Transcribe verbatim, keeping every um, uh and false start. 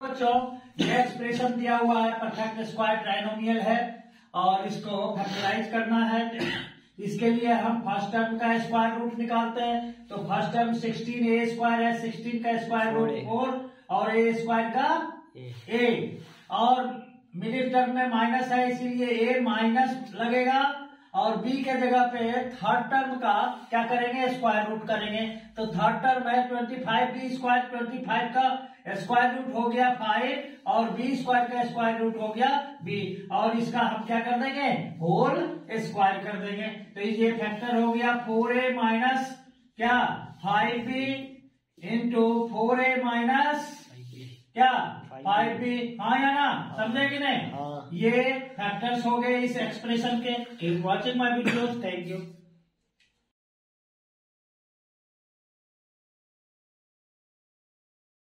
बच्चों ये एक्सप्रेशन दिया हुआ है, परफेक्ट स्क्वायर ट्राइनोमियल है और इसको फैक्टराइज करना है। इसके लिए हम फर्स्ट टर्म का स्क्वायर रूट निकालते हैं। तो first term sixteen a square है, सिक्सटीन का स्क्वायर रूट फोर और ए स्क्वायर का ए, और मिडिल टर्म में माइनस है इसीलिए ए माइनस लगेगा और बी के जगह पे थर्ड टर्म का क्या करेंगे, स्क्वायर रूट करेंगे। तो थर्ड टर्म है twenty five b square, twenty five का स्क्वायर रूट हो गया फाइव और बी स्क्वायर का स्क्वायर रूट हो गया बी, और इसका हम क्या कर देंगे, होल स्क्वायर कर देंगे। तो ये फैक्टर हो गया फोर ए माइनस क्या five b into four a minus क्या फाइव बी। हाँ या ना, समझे कि नहीं? हाँ। ये फैक्टर्स हो गए इस एक्सप्रेशन के। Keep watching my videos, thank you.